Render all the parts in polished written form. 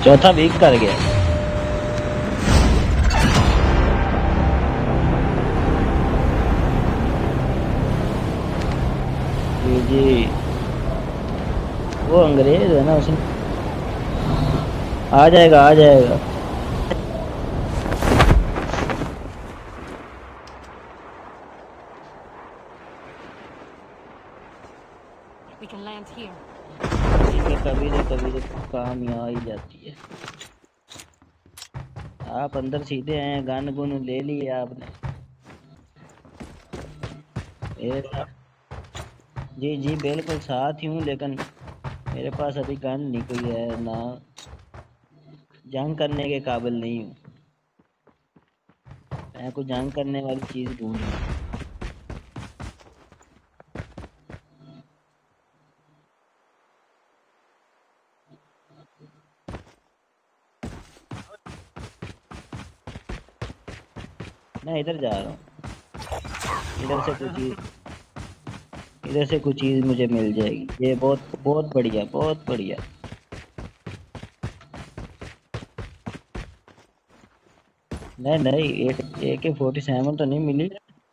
चौथा वीक कर गया। जी वो अंग्रेज है ना, उसने आ जाएगा आ जाएगा। We can land here. ठीक है, कभी तो काम यहाँ ही जाती है। आप अंदर सीधे हैं, गन गुन ले लिए आपने मेरे साथ। जी जी बिल्कुल साथ ही हूँ, लेकिन मेरे पास अभी गन नहीं कोई है ना, जंग करने के काबिल नहीं हूँ मैं, कोई जंग करने वाली चीज ढूंढ रहा हूँ। मैं इधर जा रहा हूँ, इधर से कुछ चीज मुझे मिल जाएगी। ये बहुत बहुत बढ़िया, बहुत बढ़िया। नहीं नहीं, AK-47 तो नहीं मिली।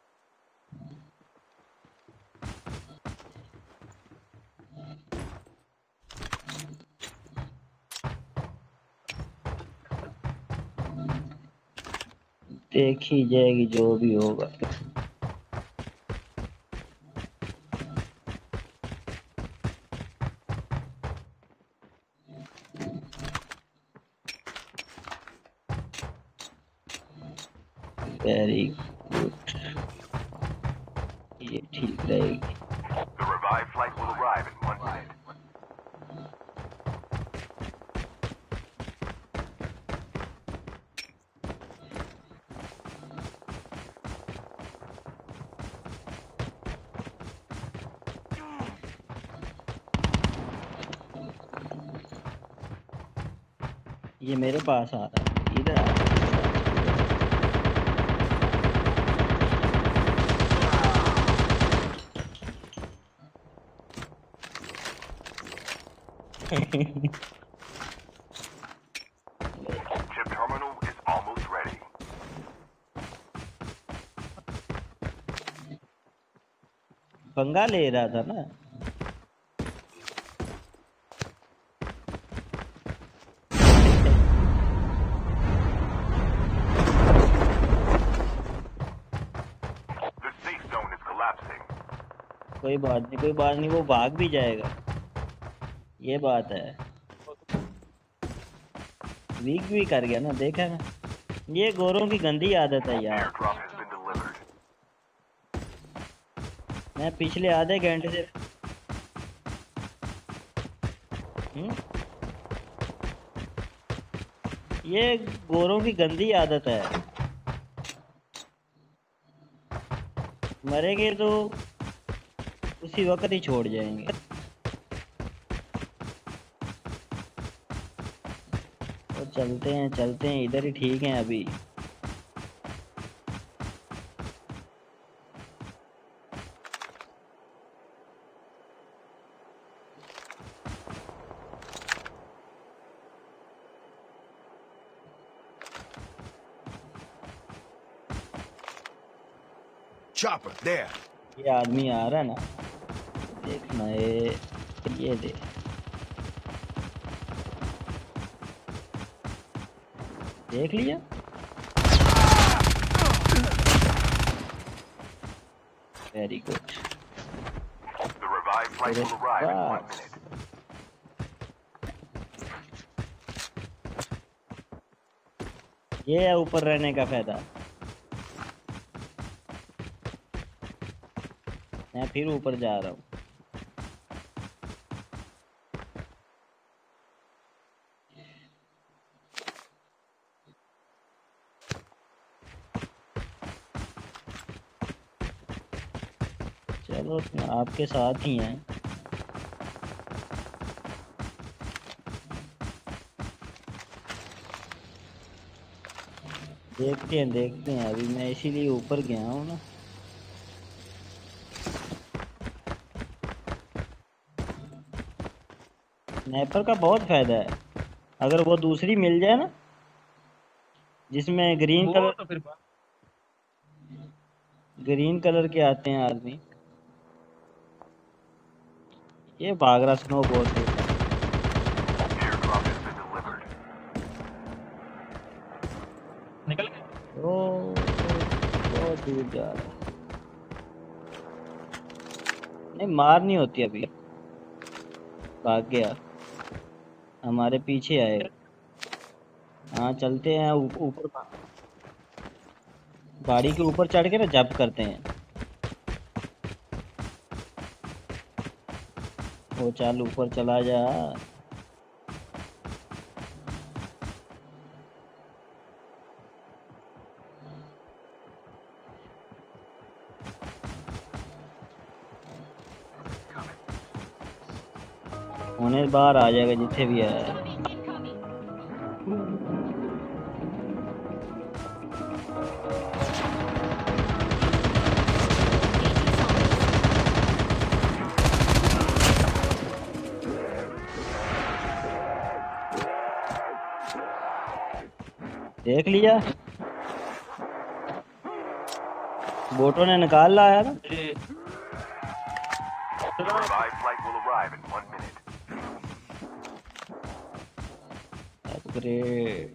देखी जाएगी जो भी होगा। वेरी गुड, ये ठीक रहेगी। The revived flight will arrive in 1 minute. ये मेरे पास आ रहा है, इधर आ रहा है। Chip terminal is almost ready. पंगा ले रहा था ना। The safe zone is collapsing. कोई बात नहीं, कोई बात नहीं, वो भाग भी जाएगा, ये बात है। वीक भी कर गया ना, देखा ना, ये गोरों की गंदी आदत है यार। Airdrop has been delivered. मैं पिछले आधे घंटे से ये गोरों की गंदी आदत है, मरेंगे तो उसी वक्त ही छोड़ जाएंगे। तो चलते हैं इधर ही ठीक है अभी। Chopper there. ये आदमी आ रहा है ना, देखना ये दे। देख लिया, very good. The revived flight will arrive in 1 minute. ये है ऊपर रहने का फायदा। मैं फिर ऊपर जा रहा हूँ। चलो आपके साथ ही हैं। देखते हैं अभी, मैं इसीलिए ऊपर गया हूँ ना। स्नाइपर का बहुत फायदा है, अगर वो दूसरी मिल जाए ना जिसमें वो तो फिर ग्रीन कलर के आते हैं आदमी। ये भाग रहा स्नो बोर्ड पे। Airdrop has been delivered. निकल गए। ओ बहुत दूर जा रहा है। नहीं मारनी होती अभी। भाग गया, हमारे पीछे आएगा। हाँ चलते हैं ऊपर, गाड़ी के ऊपर चढ़ के ना जंप करते हैं। वो चल ऊपर चला जा। होने बाहर आ जाएगा जिथे भी है। देख लिया, बोटों ने निकाल लाया ना। The revived flight will arrive in 1 minute. Upgrade.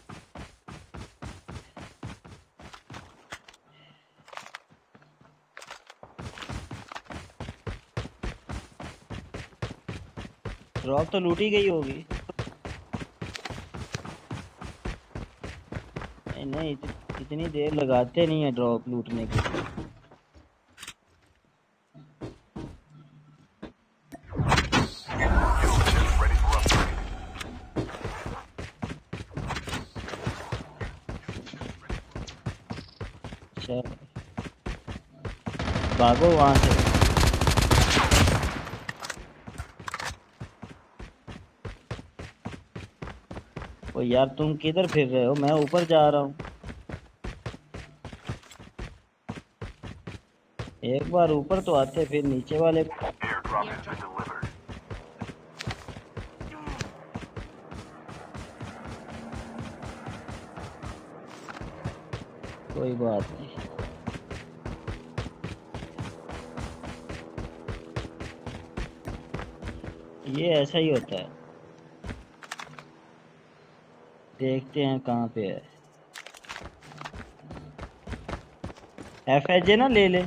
Drop तो लूटी गई होगी। नहीं इतनी देर लगाते नहीं है ड्रॉप लूटने के। Ready for upgrade. अच्छा भागो वहां से। ओ यार तुम किधर फिर रहे हो? मैं ऊपर जा रहा हूँ। एक बार ऊपर तो आते फिर नीचे वाले। Airdrop has been delivered. कोई बात नहीं। ये ऐसा ही होता है। देखते हैं कहाँ पे है। FHJ ना ले ले।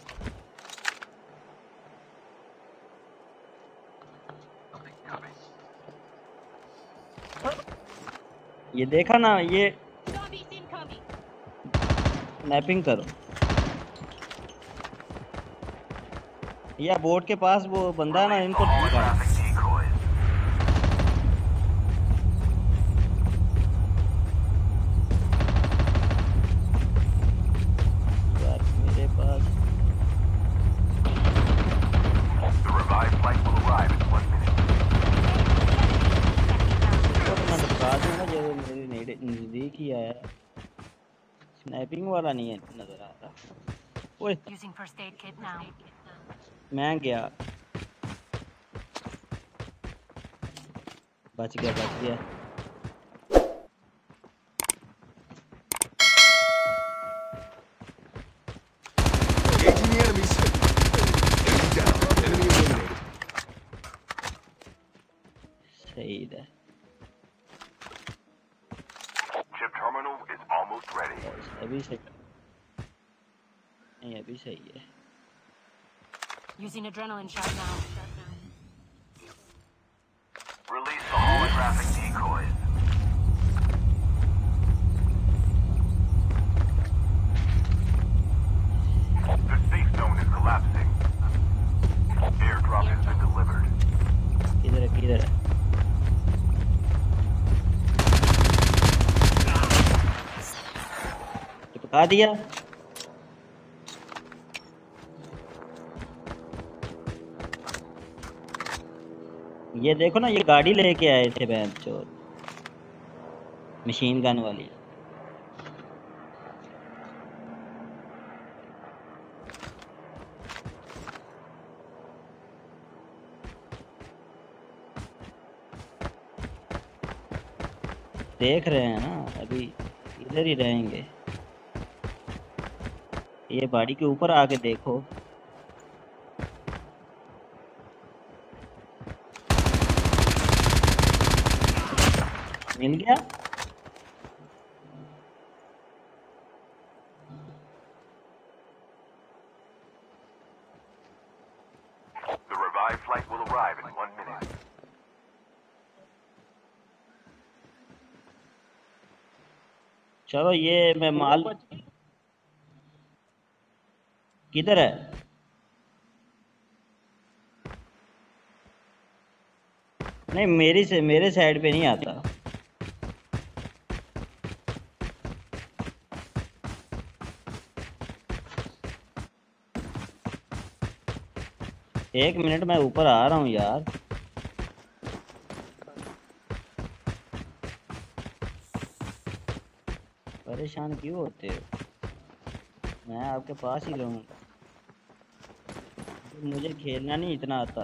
ये देखा ना, ये मैपिंग करो। या बोर्ड के पास वो बंदा है ना, इनको All traffic decoys. यार मेरे पास The revived flight will arrive in 1 minute. तो मैं बता दूंगा जो मेरे नजदीक ही आया। स्नाइपिंग वाला नहीं है नजर आ रहा। ओए Using first aid kit now. मैं गया, बच गया बच गया। Engaging the enemies. Enemy down. Enemy eliminated. सही है। Chip terminal is almost ready. अभी सही नहीं, अभी सही है। Using adrenaline shot now. Release all traffic decoys. The safe zone is collapsing. Airdrop has been delivered. किधर है किधर है? चिपका दिया। ये देखो ना, ये गाड़ी लेके आए थे बहन चोर, मशीन गन वाली। देख रहे हैं ना, अभी इधर ही रहेंगे। ये बाड़ी के ऊपर आके देखो। मिल गया। The revived flight will arrive in 1 minute. चलो ये मैं माल किधर है? नहीं मेरे साइड पे नहीं आता। एक मिनट मैं ऊपर आ रहा हूँ यार। परेशान क्यों होते हो? मैं आपके पास ही रहूँगा। मुझे खेलना नहीं इतना आता।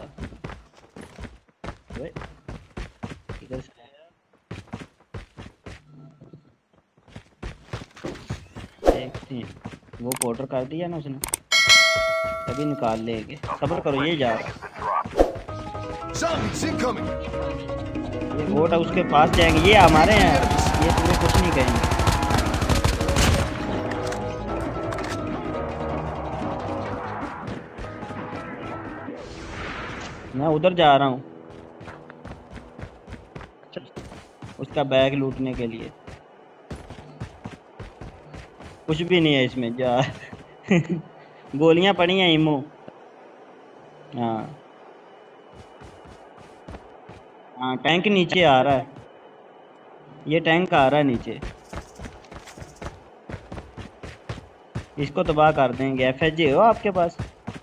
ओए, इधर से देखते हैं। वो पोर्टर कर दिया ना उसने, तभी निकाल लेंगे। सब्र करो, ये जा रहा Zombies incoming. ये बोट है, उसके पास जाएंगे। ये हमारे हैं, ये तुम्हें कुछ नहीं कहेंगे। मैं उधर जा रहा हूँ उसका बैग लूटने के लिए। कुछ भी नहीं है इसमें, जा गोलियां पड़ी हैं इमो। हाँ हाँ, टैंक नीचे आ रहा है। ये टैंक आ रहा है नीचे, इसको तबाह कर देंगे। एफएसजी हो आपके पास?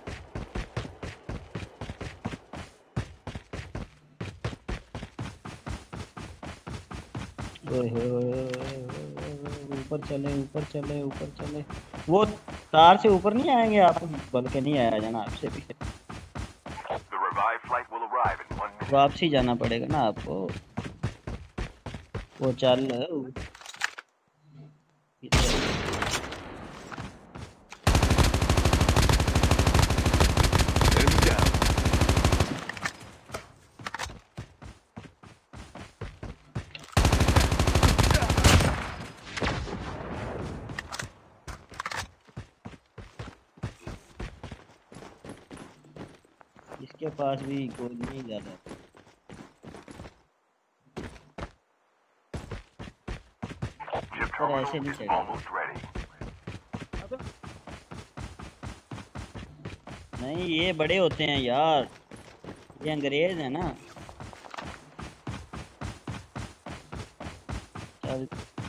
ऊपर चले ऊपर चले ऊपर चले। वो तार से ऊपर नहीं आएंगे आप? बल्कि नहीं आया जाना आपसे भी। The revived flight will arrive in 1 minute. वापसी जाना पड़ेगा ना आपको। वो चल Enemy down. इसके पास भी गोली नहीं ज्यादा। Chip पर terminal ऐसे नहीं is चलेगा। almost ready. नहीं ये बड़े होते हैं यार, ये अंग्रेज है ना। चल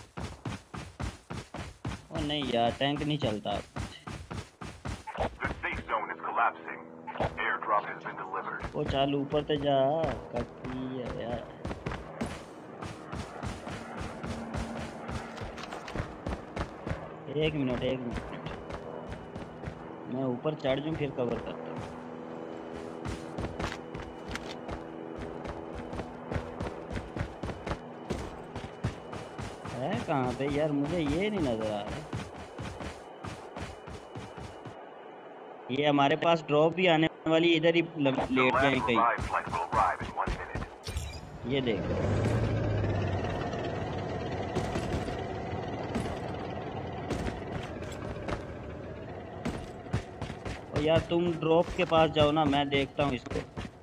ओ नहीं यार, टैंक नहीं चलता। The safe zone is collapsing. Airdrop has been delivered. वो चल ऊपर तो जा, कटी है यार। एक मिनट मैं ऊपर चढ़ जाऊं फिर कवर करता हूँ। है कहाँ पे यार? मुझे ये नहीं नजर आ रहा। ये हमारे पास ड्रॉप भी आने वाली, इधर ही The लेट last जाए कहीं। revived flight will arrive in 1 minute. ये देख, और यार तुम ड्रॉप के पास जाओ ना, मैं देखता हूँ इसको।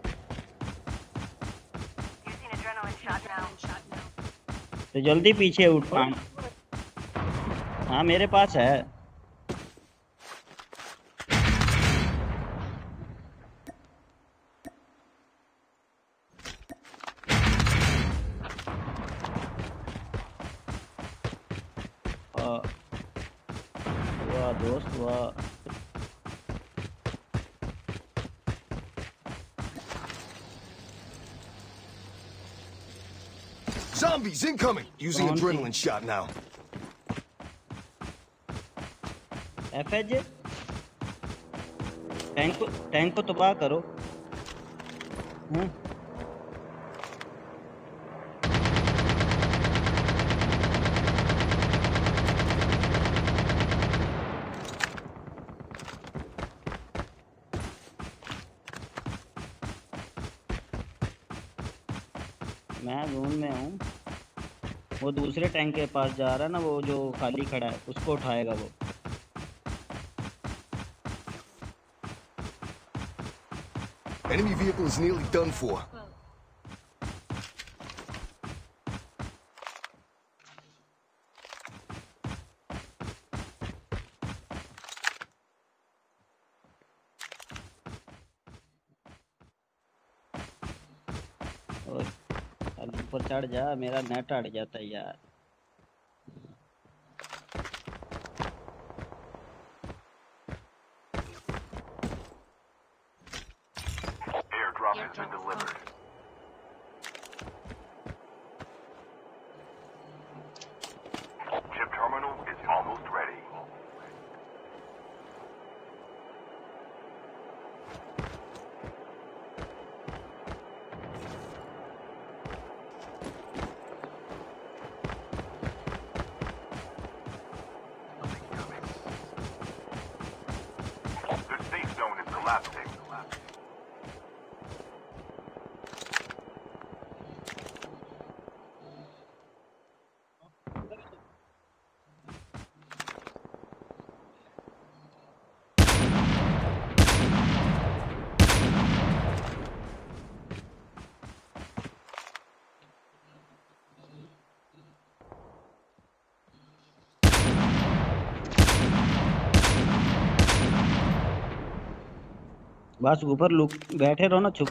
Using adrenaline shot now. तो जल्दी पीछे उठ। हाँ मेरे पास है। वाह दोस्त वाह। Zombies incoming. Using Don't adrenaline shot now. FH tank को तबाह करो। मैं जोन में हूँ। वो दूसरे टैंक के पास जा रहा है ना, वो जो खाली खड़ा है उसको उठाएगा वो। Enemy vehicle is nearly done for. और ऊपर चढ़ जा, मेरा नेट अट जाता है यार। Airdrop has been delivered. Chip terminal is almost ready. The safe zone is collapsing. बस ऊपर लुक बैठे रहो ना चुप।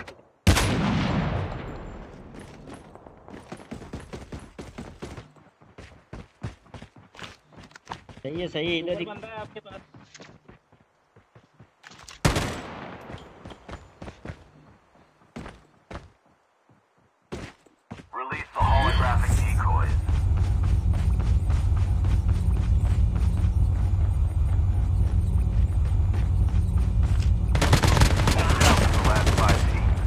सही है सही है, इधर ही। बंदा है आपके पास। Release the holographic decoys. Down to the last 5 teams.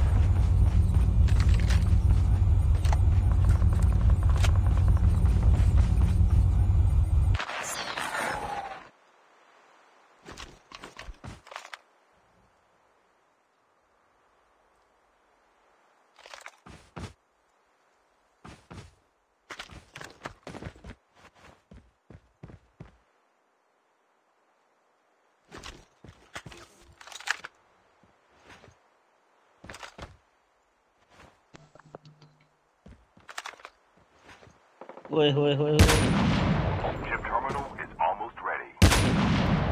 ओए होए होए होए। Chip terminal is almost ready.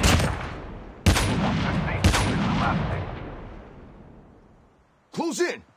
The safe zone is collapsing. Close in.